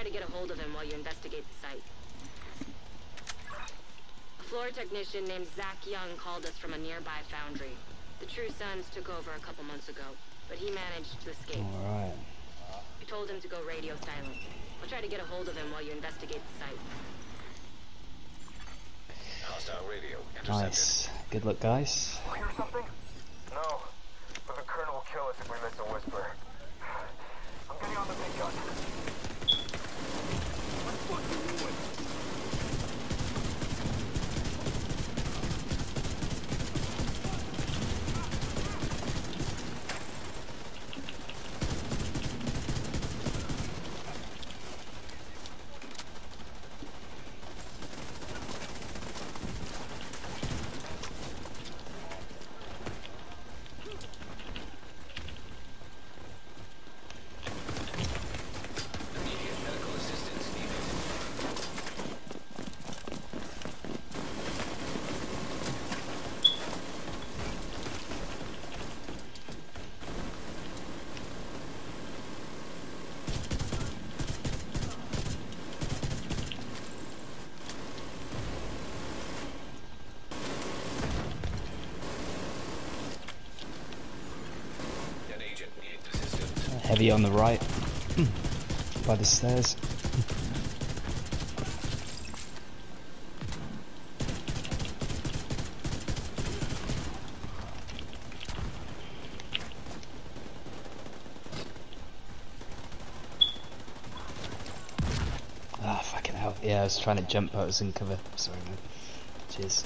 try to get a hold of him while you investigate the site. A floor technician named Zach Young called us from a nearby foundry. The True Sons took over a couple months ago, but he managed to escape. Alright. We told him to go radio silent. I'll try to get a hold of him while you investigate the site. Hostile radio intercepted. Nice. Good luck, guys. You hear something? No. But the Colonel will kill us if we miss a whisper. I'm getting on the big gun. What the fuck are you doing? Heavy on the right, by the stairs. Ah, fucking hell. Yeah, I was trying to jump, but I was in cover. Sorry, man. Cheers.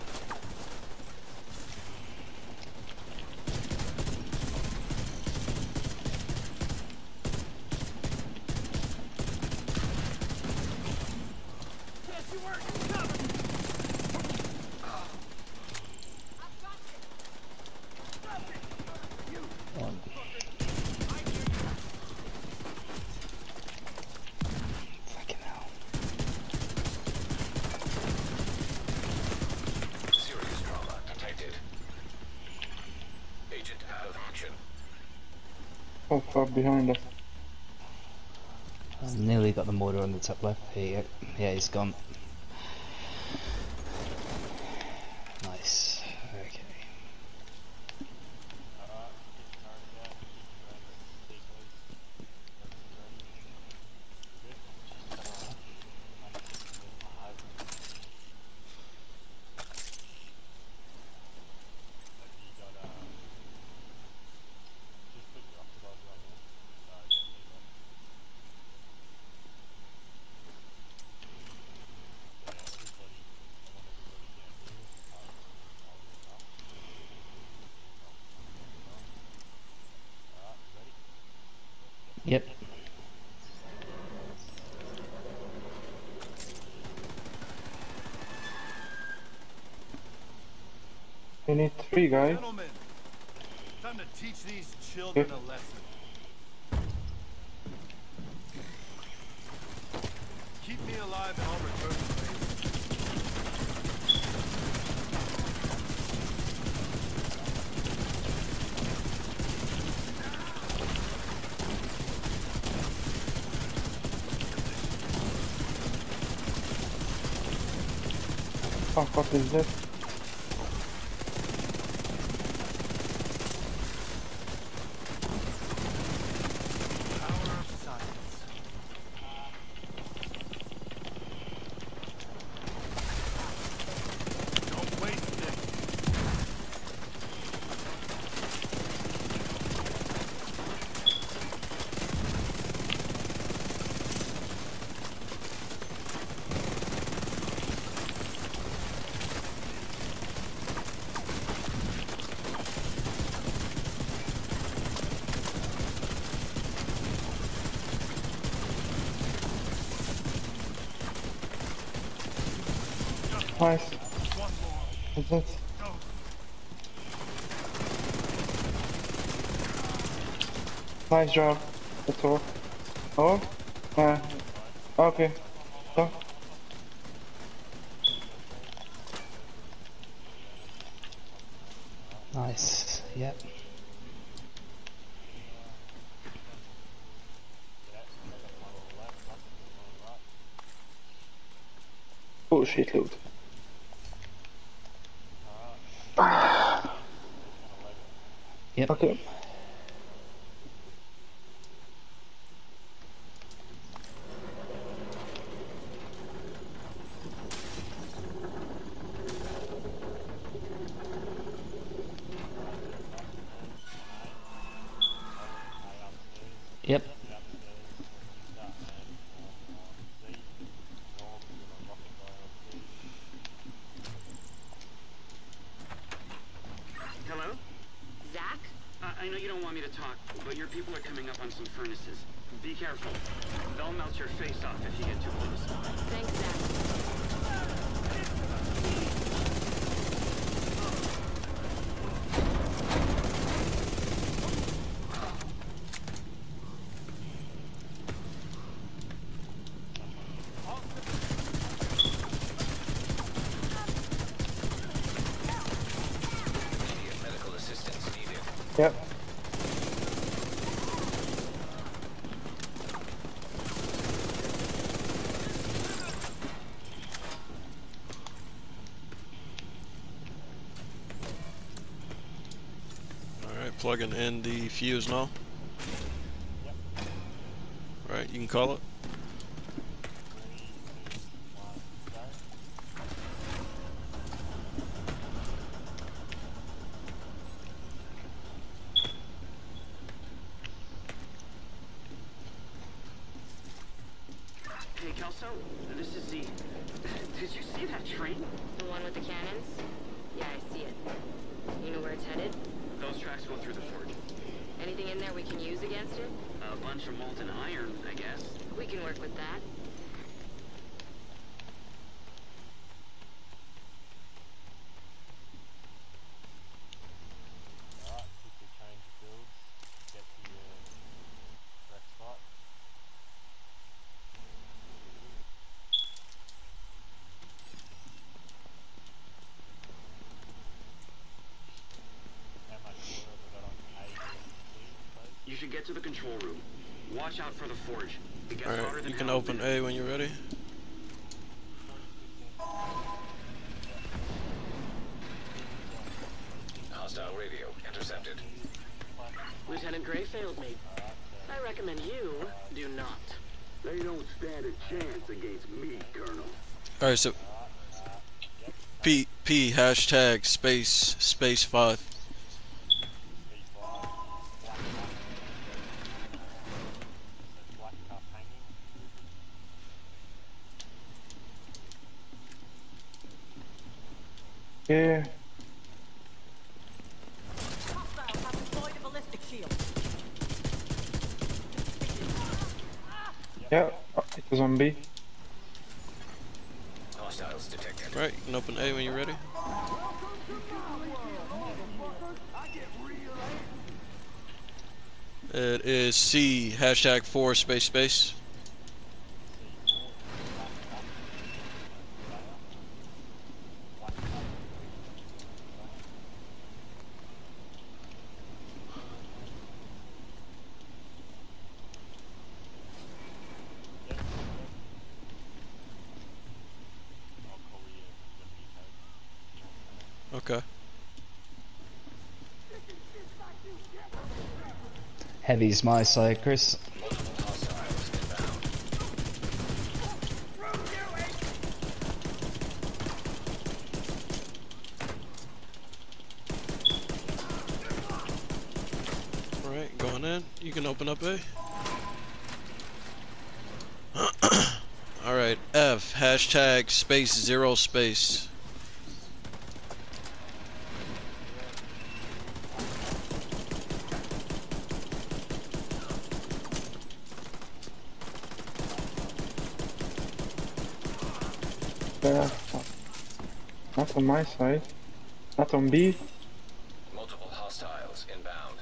Fucking hell. Serious trauma detected. Agent out of action. How far behind us? I nearly got the mortar on the top left. Here you go. Yeah, he's gone. Nice. Okay. Yep. We need 3 guys. Gentlemen, time to teach these children a lesson. Keep me alive and I'll return the favor. What is this? Power of science. Don't waste it. Nice. One more. Is this? Go. Nice job. That's all. Oh? Okay. Go. Nice. Yep. bullshit loot. Yep. Okay. Yep. Hello? Zach? I know you don't want me to talk, but your people are coming up on some furnaces. Be careful. They'll melt your face off if you get too close. Thanks, Zach. Immediate medical assistance needed. Yep. Alright, plugging in the fuse now. Right, you can call it. Hey, Kelso, this is Z. Did you see that train? The one with the cannons? Yeah, I see it. You know where it's headed? Those tracks go through the forge. Anything in there we can use against it? A bunch of molten iron, I guess. We can work with that. You should get to the control room. Watch out for the forge. It gets harder Alright, than you can hell. open A when you're ready. Hostile radio intercepted. Lieutenant Gray failed me. I recommend you do not. They don't stand a chance against me, Colonel. Alright, so P hashtag space 5. Yeah. Yeah, it was on B. Hostiles detected. Right, you can open A when you're ready. It is C hashtag 4 space. Okay. Heavy's my side, Chris. Multiple hostiles inbound. Alright, going in. You can open up A. Alright, F hashtag space 0 space. Not on my side. Not on B. Multiple hostiles inbound.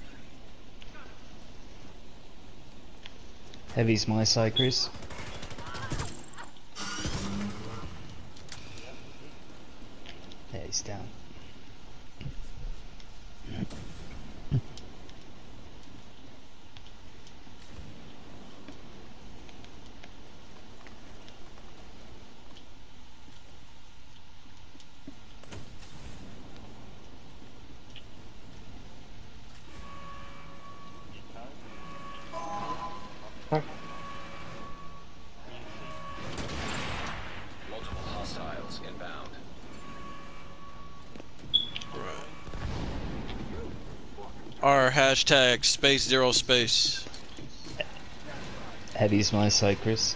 Heavy's my side, Chris. Yeah, he's down. Multiple hostiles inbound. Right. R hashtag space 0 space. Heavy's my side, Chris.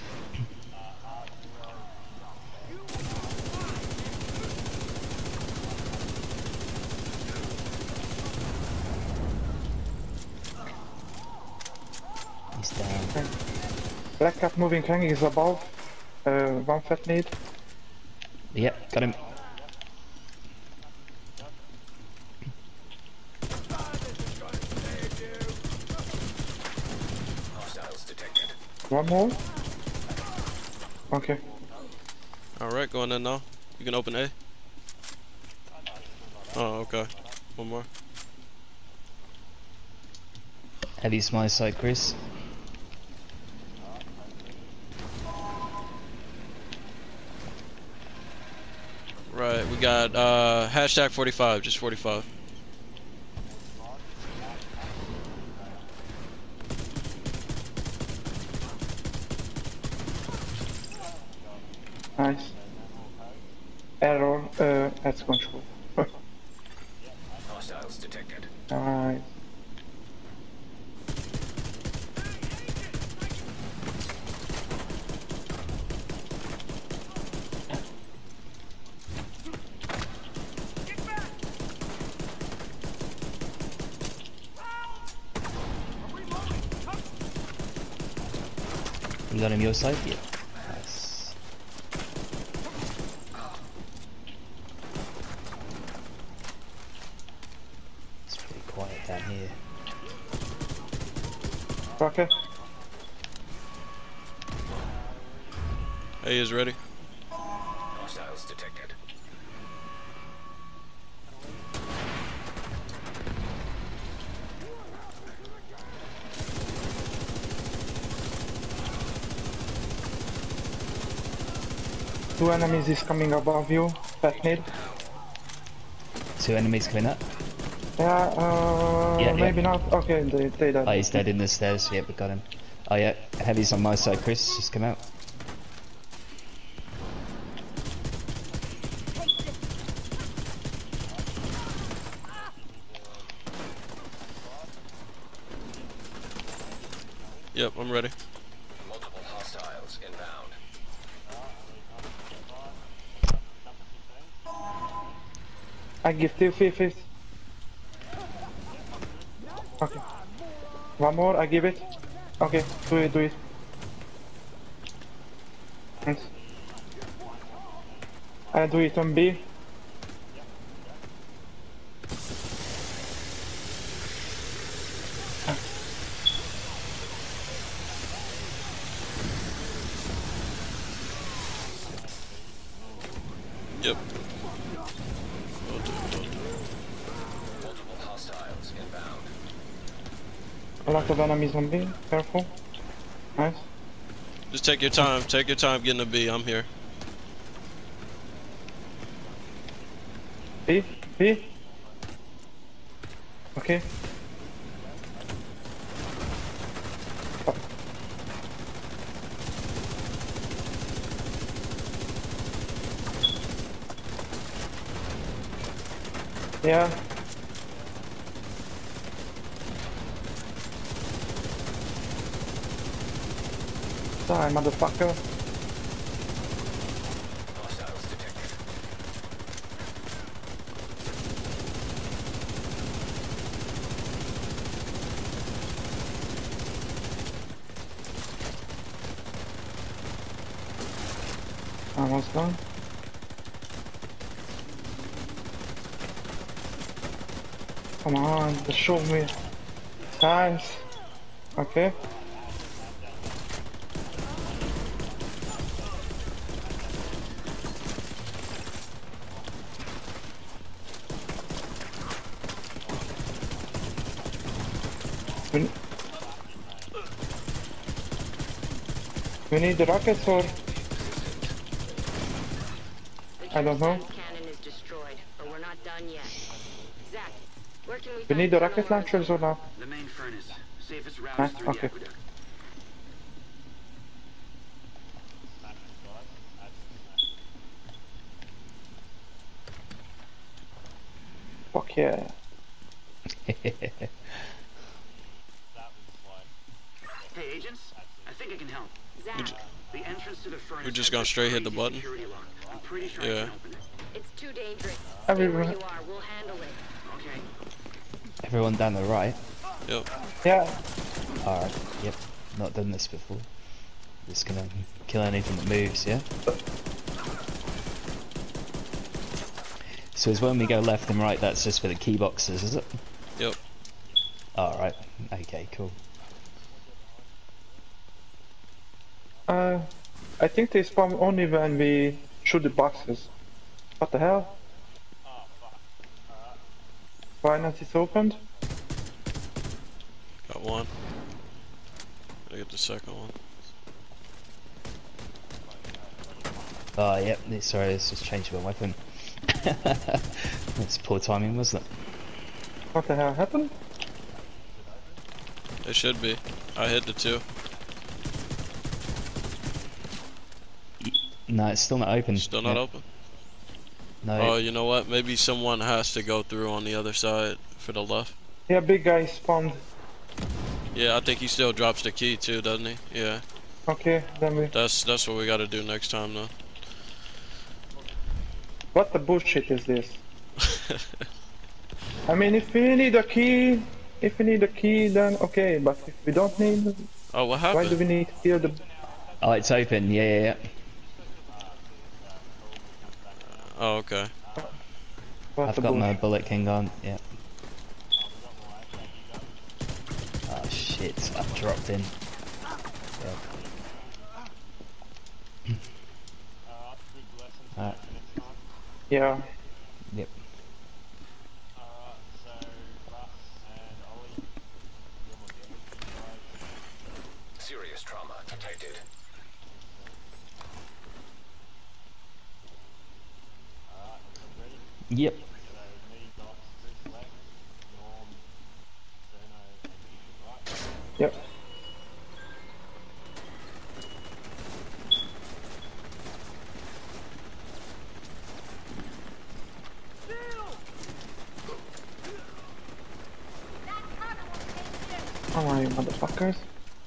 He's down. Black Cap moving hanging is above. One fat need. Yep, got him. Hostiles detected. One more. Okay. Alright, going in now. You can open A. Oh, okay. One more. Heavy's my side, Chris. Right, we got hashtag 45, just 45. Nice. Error. That's control. Hostiles detected. Nice. You got him your side? Yeah. Nice. It's pretty quiet down here. Okay. A is ready. Hostiles detected. Two enemies is coming above you. Fat need. 2 enemies coming up. Yeah, Yeah, maybe yeah. not. Okay, they died. Oh, he's dead in the stairs. Yep, we got him. Oh yeah, Heavy's on my side, Chris. Just come out. Yep, I'm ready. Multiple hostiles inbound. I give 2 50. Okay. One more, I give it. Okay, do it, do it. Nice. I do it on B. Yep. Multiple hostiles inbound. A lot of enemies on B, careful. Nice. Just take your time. Take your time getting a B. I'm here. B, B. Okay. Yeah. Die, motherfucker. Hostiles detected. Almost done. Come on, just show me. Nice. Okay. We need the rockets or I don't know. The cannon is destroyed, but we're not done yet. Zach, where can we We find need the Colonel rocket launchers or not? The main furnace. Safest route Huh? is through Okay. the aqueduct. Fuck yeah. Hey, agents. I think I can help. Zach, The entrance to the furnace. We're just has gonna this straight hit the crazy button? security lock. I'm pretty sure I Yeah. can open it. it's too dangerous. Stay Everyone- where you are. We'll handle it. Okay. Everyone down the right. Yep. Yeah. Alright, yep. Not done this before. Just gonna kill anything that moves, yeah? So is when we go left and right, that's just for the key boxes, is it? Yep. Alright, okay, cool. I think they spawn only when we shoot the boxes. What the hell? Why not it's opened? Got one. Gotta get the second one. Oh, yep, sorry, let's just change my weapon. That's poor timing, wasn't it? What the hell happened? It should be. I hit the two. No, it's still not open. Still not Yep. open. No. Oh, you know what? Maybe someone has to go through on the other side for the left. Yeah, big guy spawned. Yeah, I think he still drops the key too, doesn't he? Yeah. Okay, then we... That's what we gotta do next time though. What the bullshit is this? I mean, if we need a key, then okay, but if we don't need, Oh, what why do happened? we need to kill the... Oh, it's open, yeah. Oh, okay. What I've the got my bullshit? bullet king on, yeah. Oh shit, I've dropped in. Yep. Alright, Yeah. yep. Serious trauma detected. Yep. Yep. Come on, you motherfuckers.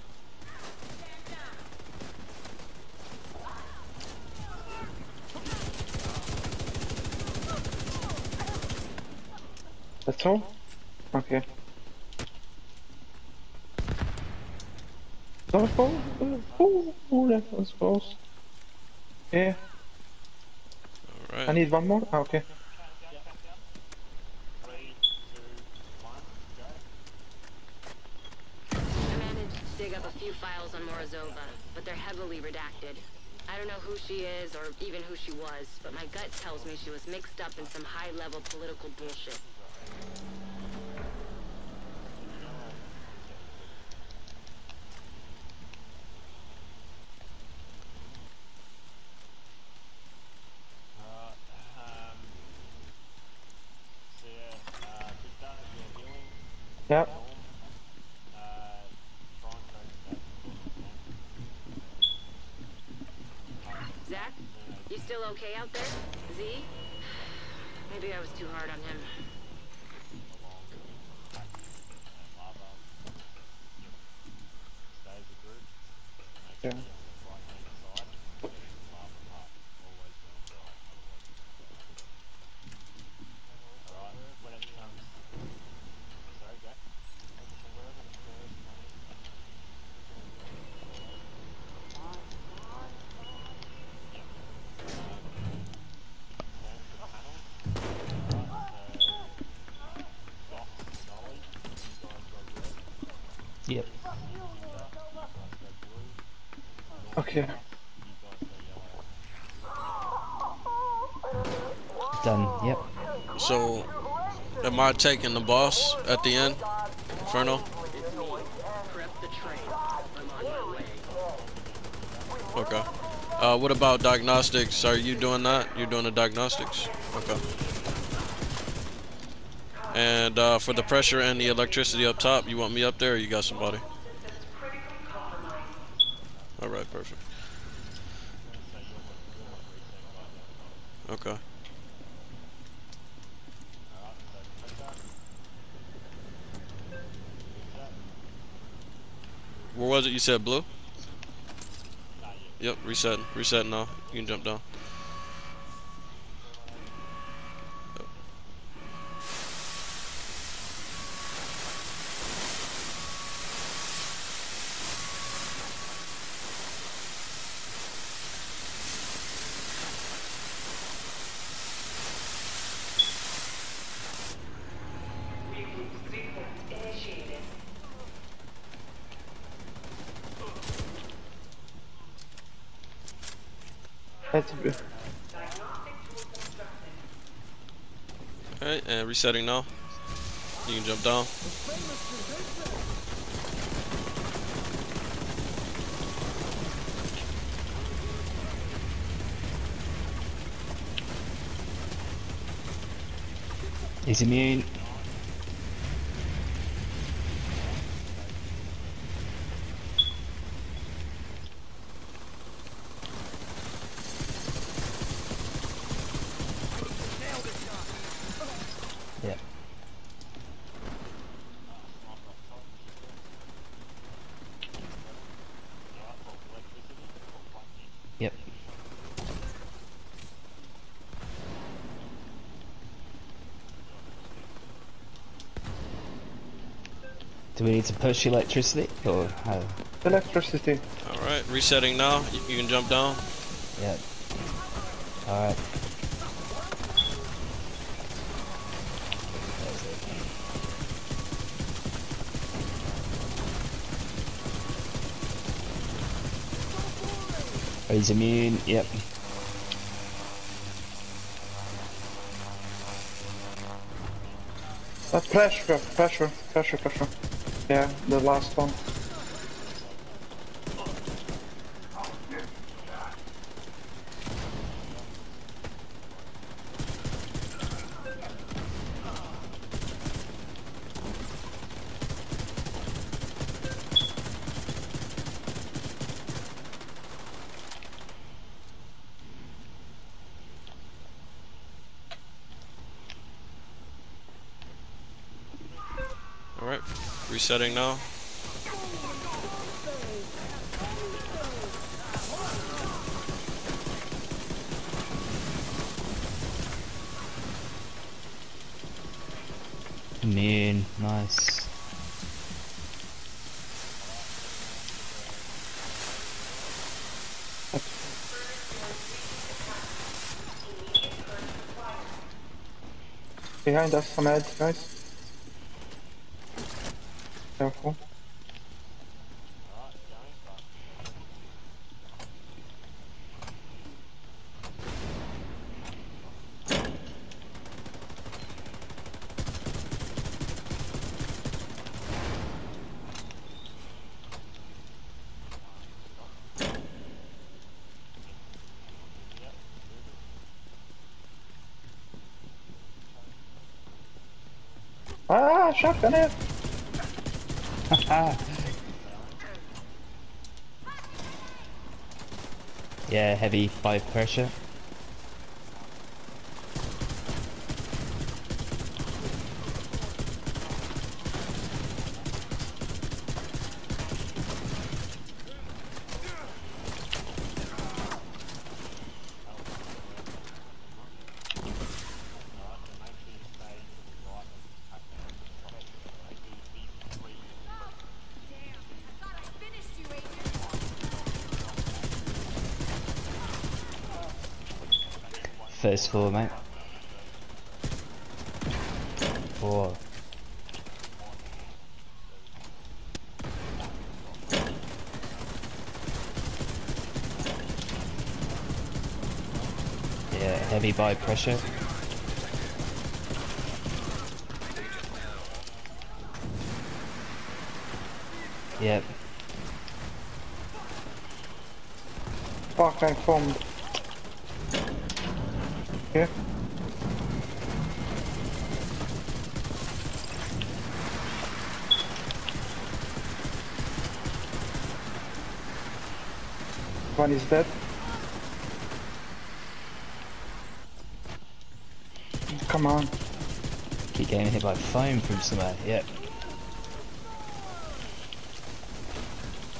That's all? Okay. That was close. Oh, that was close. Yeah, I Alright. need one more? Ah, okay. I managed to dig up a few files on Morozova, but they're heavily redacted. I don't know who she is or even who she was, but my gut tells me she was mixed up in some high-level political bullshit. Yep. Zach, you still okay out there? Z? Maybe I was too hard on him. Yeah. Yep. Okay. Done, yep. So, am I taking the boss at the end? Inferno? It's me. Prep the train. I'm on my way. Okay. What about diagnostics? Are you doing that? You're doing the diagnostics? Okay. And for the pressure and the electricity up top, you want me up there or you got somebody? Alright, perfect. Okay. Where was it? You said blue? Yep, resetting. Resetting now. You can jump down. That's good. Alright, and resetting now. You can jump down. He's immune. Yeah. Yep. Do we need to push electricity or how? Electricity. Alright, resetting now. You can jump down. Yeah. Alright. Oh, he's immune, yep. Pressure. Yeah, the last one. Alright, resetting now. Immune, nice. Behind us, some ads, guys. Careful. Ah, shotgun it! Yeah, heavy by pressure. First floor, mate. 4. Yeah, heavy by pressure. Yep. Fuck, I foamed. Here. One is dead. Come on. Keep getting hit by foam from somewhere, yep.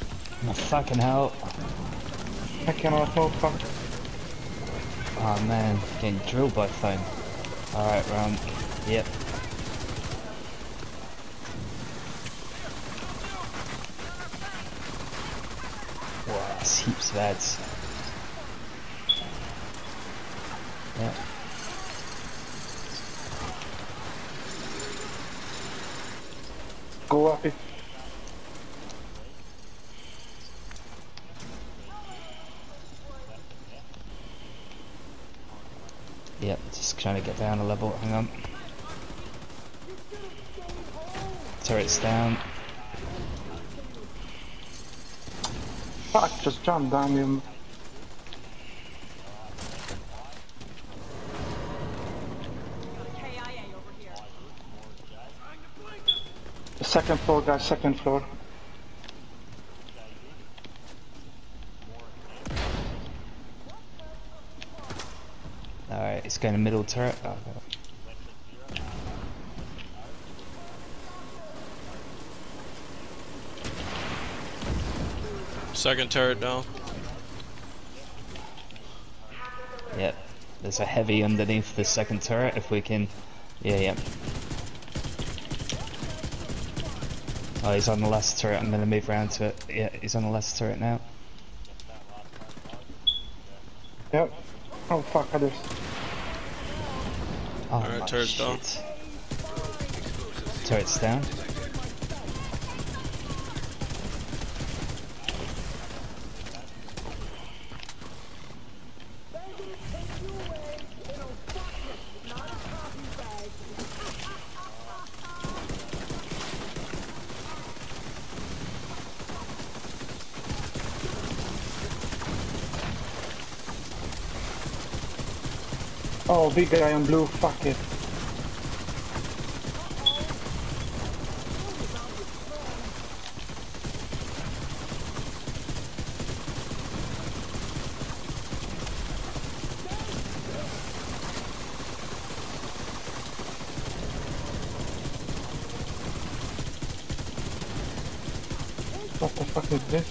Oh, fucking hell. I cannot move, fuck. Oh man, getting drilled by phone. Alright, Run. Yep. Wow, that's heaps of ads. Yep. Go up it. Yep, just trying to get down a level. Hang on. Turret's down. Fuck, just jump down him. The second floor, guys, second floor. Alright, it's going to middle turret. Oh, God. Second turret down. Yep. There's a heavy underneath the second turret if we can. Yeah, yeah. Oh, he's on the last turret. I'm going to move around to it. Yeah, he's on the last turret now. Yep. Oh fuck, others. Oh, Alright, my turret's down. shit. Turret's down. Oh, big guy on blue, fuck it. What the fuck is this?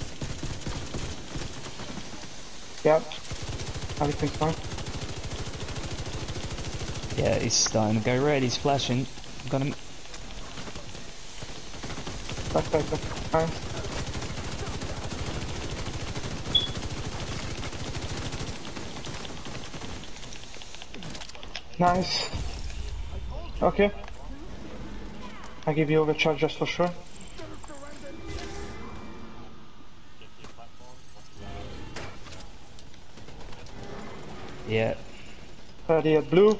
Yep. Everything's fine. Yeah, he's starting to go red. He's flashing. Got him. Back. Nice. Nice. Okay. I give you overcharge just for sure. Yeah. Ready at blue.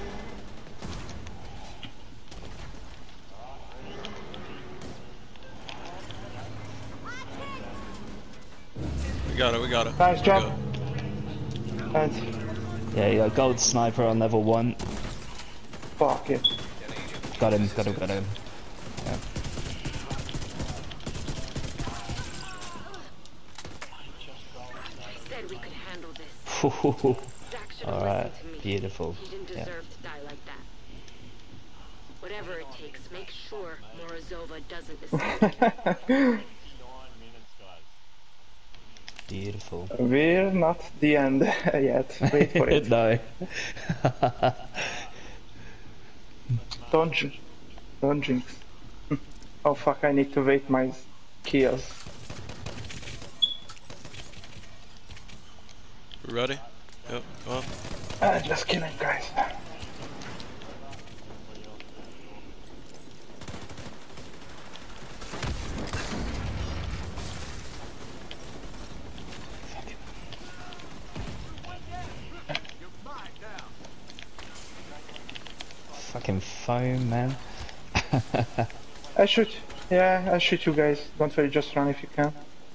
We got it. Nice job. Good. Thanks. Yeah, you got gold sniper on level 1. Fuck it. Got him. Yeah. I said we could handle this. Zach should have Alright, listened to me. beautiful. He didn't Yeah. deserve to die like that. Whatever it takes, make sure Morozova doesn't escape. Beautiful. We're not the end yet. Wait for it. No. Don't jinx. Oh fuck, I need to wait my kills. We ready? Yep, go on. Just kidding, guys. Fucking foam, man. I shoot you guys. Don't worry, just run if you can.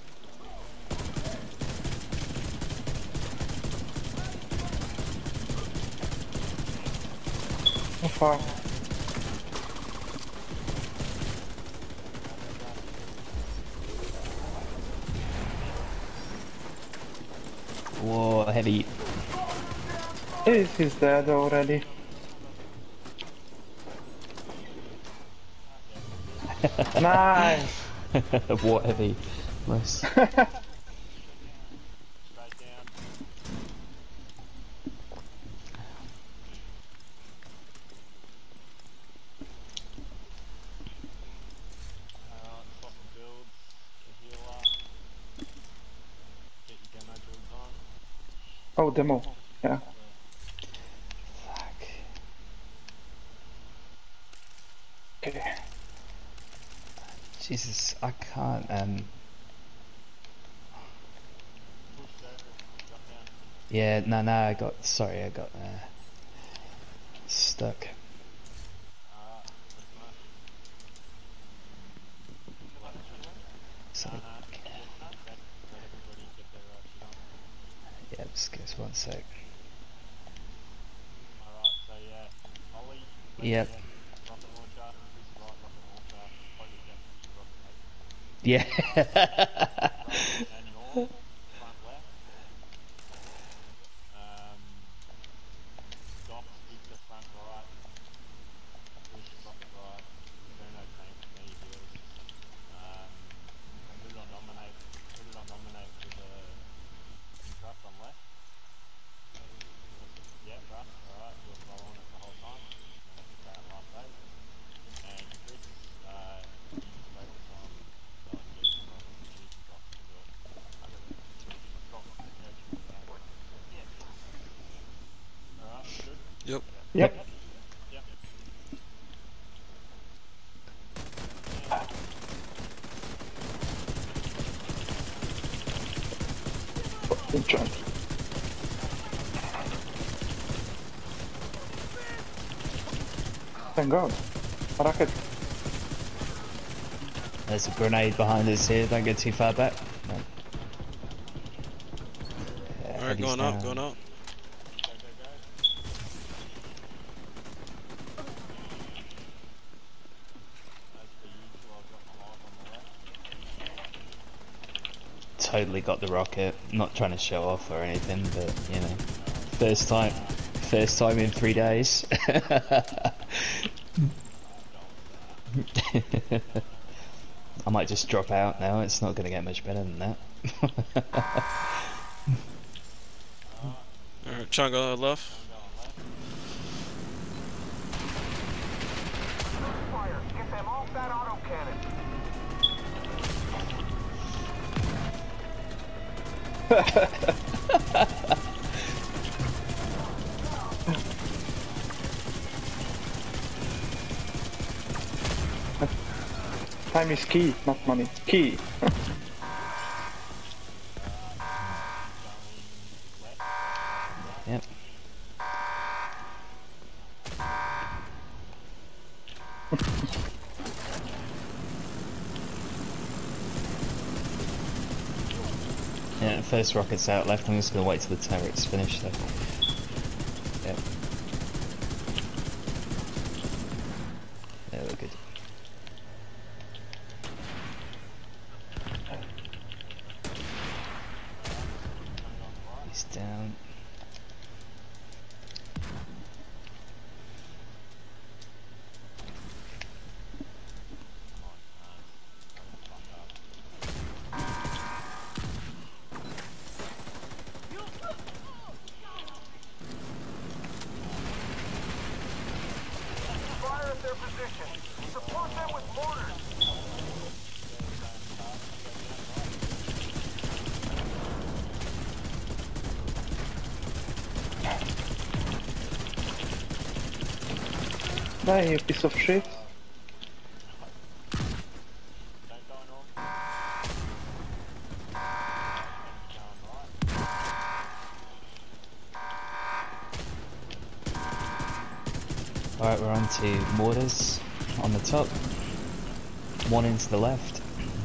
So far. Whoa, heavy. He's dead already. Nice! What heavy? Nice. Oh, demo. Yeah. Fuck. Okay. Jesus, I can't, yeah, no, I got stuck. So, yeah, just give us 1 sec. Yep. Yeah. Yep. Yep. Good job. Thank God. A rocket. There's a grenade behind us here, don't get too far back. No. Yeah, Alright, heavy's going down. up, going up. Totally got the rocket. Not trying to show off or anything, but you know, first time in 3 days. I might just drop out now. It's not going to get much better than that. Alright, Chunga left. Fire. Get them off that autocannon. Time is key, not money. Key. Yep. Yeah, first rocket's out left. I'm just going to wait till the turret's finished though. Yep. Yeah, we're good. He's down. Fire at their position. Support them with mortars. Die, you piece of shit. Alright, we're on to mortars on the top. One into the left.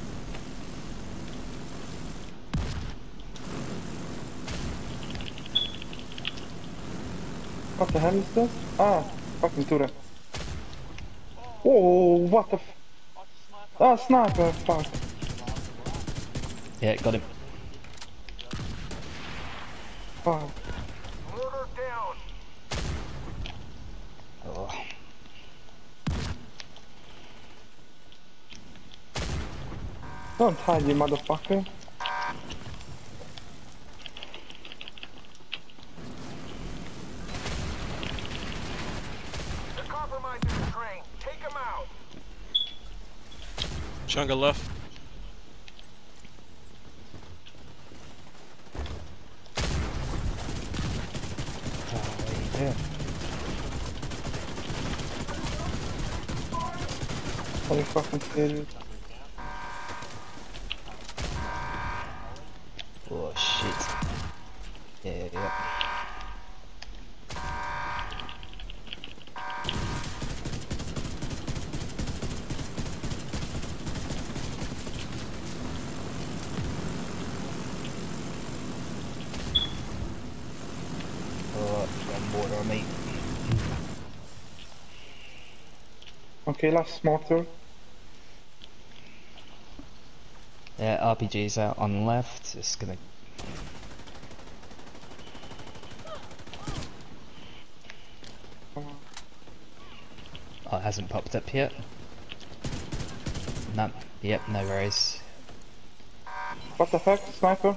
What the hell is that? Ah, fucking turret. Oh, what the f... Ah, sniper, fuck. Yeah, got him. Fuck. Mortar down. Oh. Don't hide, you motherfucker. They're compromising the train. Take them out. Chunga left. Yeah. Are you fucking serious? Oh shit. Yeah. Oh, got water on me. Okay, last mortar. Yeah, RPG's out on the left. It's gonna. Oh, it hasn't popped up yet. No. Yep, no worries. What the fuck, sniper?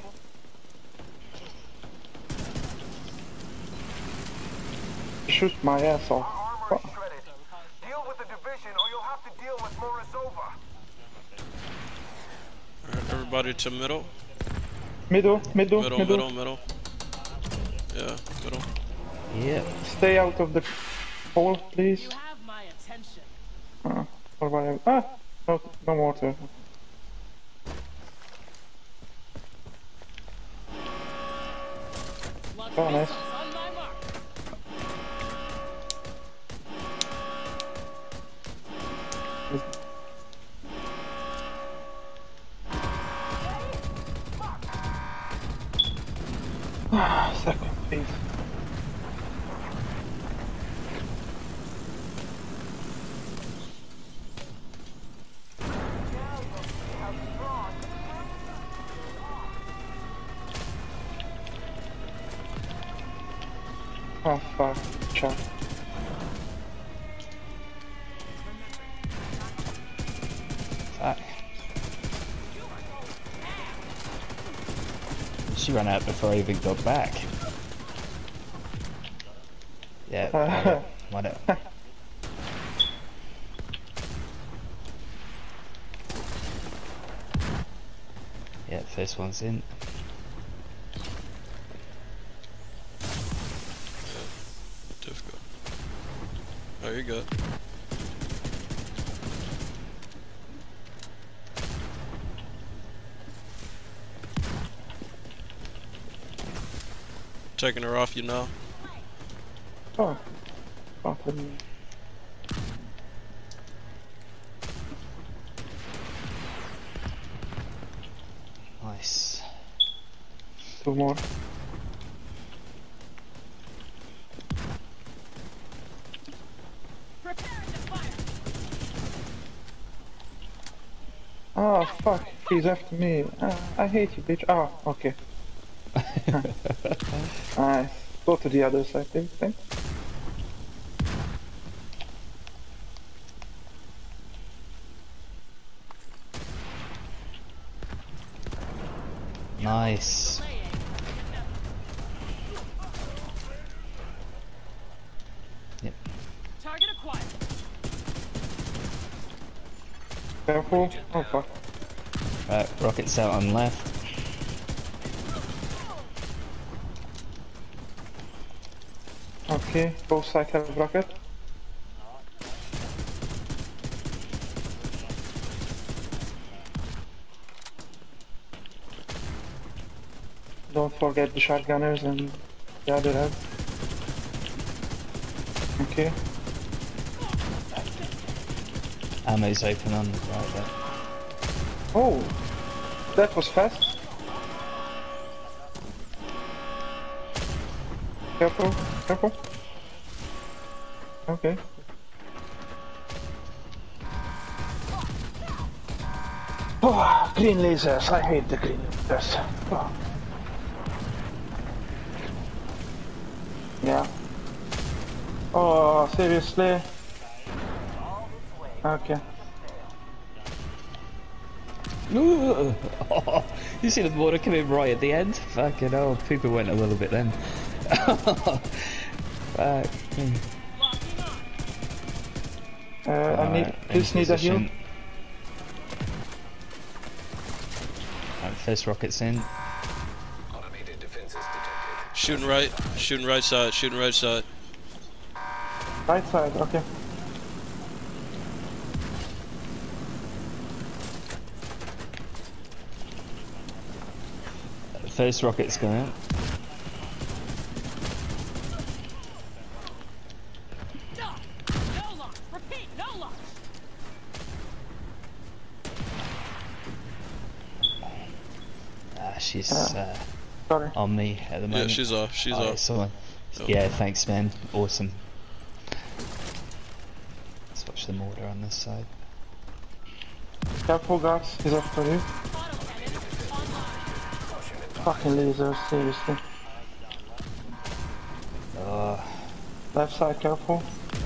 Shoot my ass off. Our armor is shredded. Deal with the division or you'll have to deal with Morozova. Alright, everybody to middle. Middle. Middle. Yeah, middle. Yep. Stay out of the hole, please. You have my attention. What about him? No mortar. Oh, nice. On my mark. Second, please. Oh fuck, chat. Fuck. She ran out before I even got back. Yeah, why not? Yeah, first one's in. Difficult. Oh, you're good. Taking her off you now. Oh. Fucking. Nice. Two more. Preparing to fire. Oh fuck, he's after me. I hate you, bitch. Oh, okay. Nice. Go to the other side, please. Thanks. Nice. Yep. Target acquired. Careful. Oh fuck. Right, rockets out on left. Okay, both sides have a rocket. Don't forget the shotgunners and the other head. Okay. Ammo's open on the right there. Oh, that was fast. Careful, careful. Okay. Oh, green lasers. I hate the green lasers. Oh. Yeah. Oh, seriously? Okay. Ooh. Oh, you see the mortar come in right at the end? Fucking hell, people went a little bit then. I need, just need a heal. Right, first rocket's in. Automated defenses detected. Shooting right side, shooting right side. Right side, okay. First rocket's going out. No launch. Repeat, no launch. She's Sorry. on me at the moment. Yeah, she's off. She's off. Excellent. Yeah, thanks, man. Awesome. Let's watch the mortar on this side. Careful, guys. He's after you. Autocannon online. Fucking lasers, seriously. Left side, careful.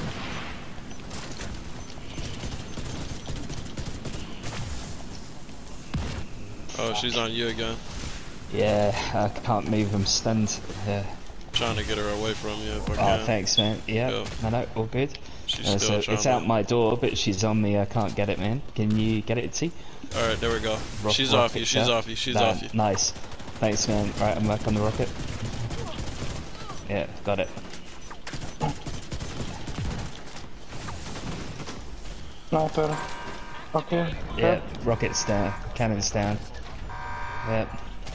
Oh, she's on you again. Yeah, I can't move. I'm stunned. Yeah. Trying to get her away from you if I Oh, can. thanks, man. Yeah. Yeah. No, all good. She's still So trying it's to... out my door, but she's on me. I can't get it, man. Can you get it, T? Alright, there we go. She's off you, she's off you, she's off you. Nice. Thanks, man. Right, I'm back on the rocket. Yeah, got it. Sniper. Okay. Yeah, rocket's down. Cannon's down. Yeah.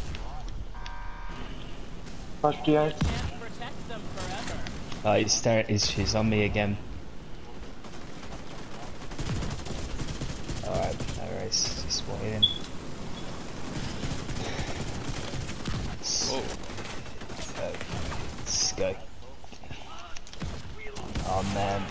Touch the ice. Can't protect them forever. Oh, she's on me again. Alright, no worries. Just waiting. Oh, Let's go. Oh man.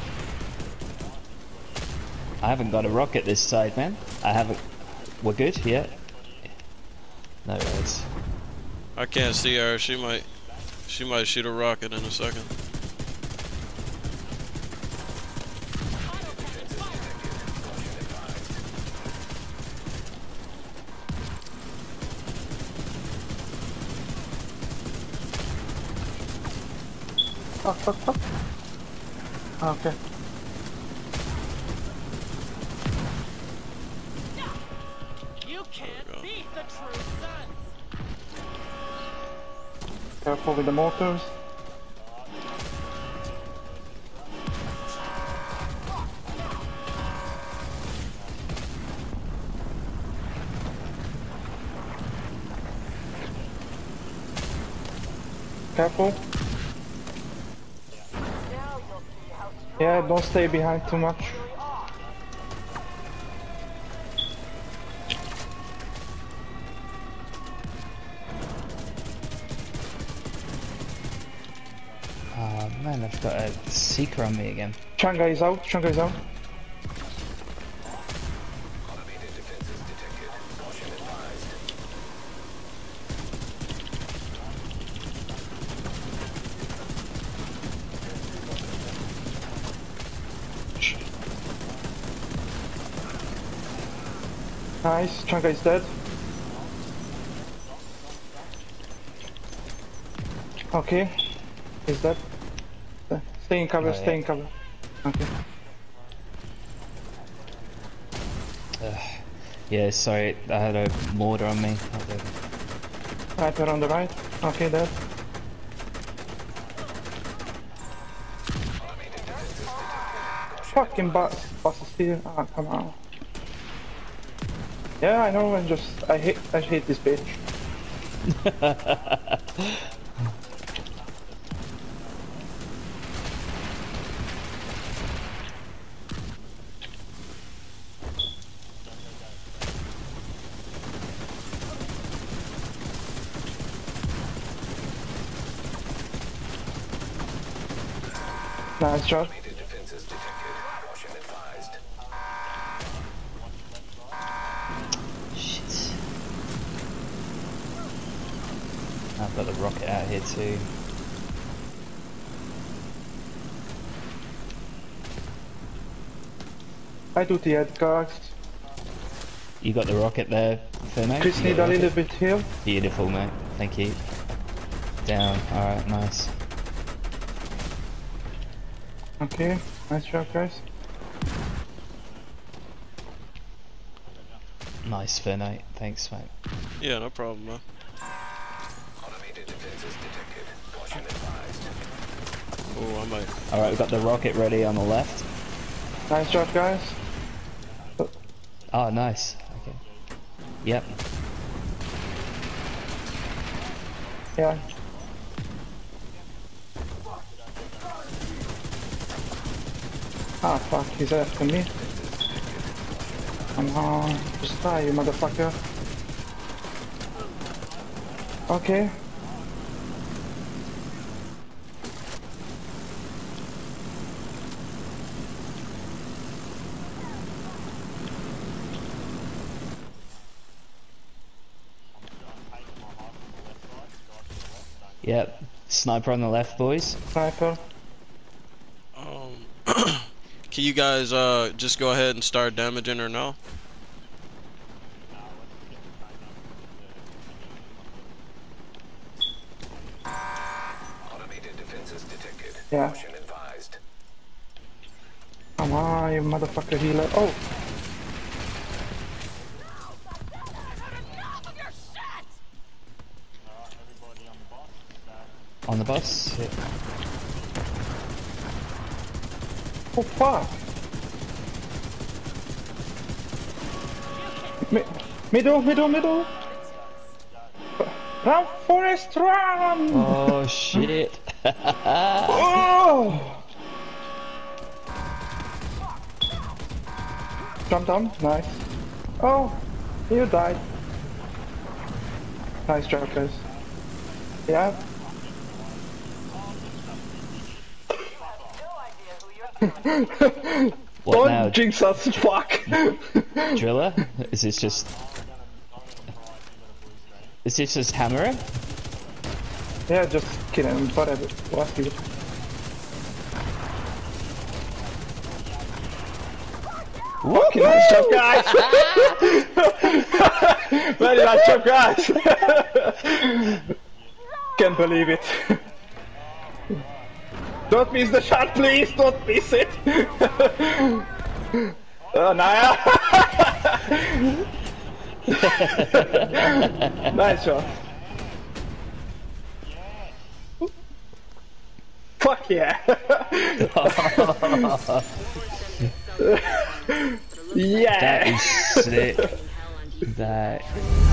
I haven't got a rocket this side, man. I haven't. We're good? Yeah. No worries. I can't see her. She might shoot a rocket in a second. Fuck. Okay. You can't beat the true sons. Careful with the mortars. Careful. Yeah, don't stay behind too much. Oh man, I've got a seeker on me again. Changa is out. Automated defenses detected. Caution advised. Nice. Changa is dead. Okay. Is that? Stay in cover, Oh, yeah. stay in cover. Okay. Yeah, sorry, I had a mortar on me. Sniper on the right. Okay, dead. Fucking bus is here. Ah, come on. Yeah, I know. I hate this bitch. Nice job. Automated defenses detected. Caution advised. Shit. I've got the rocket out here too. I do the head, guys. You got the rocket there, Fernand? Just need a little bit here. Beautiful, mate. Thank you. Down. Alright, nice. Okay, nice job, guys. Nice, Fernand. Thanks, mate. Yeah, no problem, man. Automated defenses detected. Caution advised. Oh, I might. Alright, we've got the rocket ready on the left. Nice job, guys. Oh, nice. Okay. Yep. Yeah. Ah, fuck, he's after me. Come on, just die, you motherfucker. Okay. Yep. Sniper on the left, boys. Sniper. Can you guys just go ahead and start damaging her now? Automated defenses detected. Yeah. Caution advised. Come on, you motherfucker healer. Oh! On the bus. Yep. Oh fuck! Middle! Run, Forest, run! Oh shit! Oh! Jump down, nice. Oh, you died. Nice job, guys. Yeah. What Don't now? jinx us, fuck! Driller? Is this just... Is this just hammering? Yeah, just kidding, whatever. Last you. Fucking nice job, guys! Very nice job, guys! Can't believe it. Don't miss the shot, please! Don't miss it! Oh, Naya! Nice shot. Fuck yeah! Yeah! That is sick. That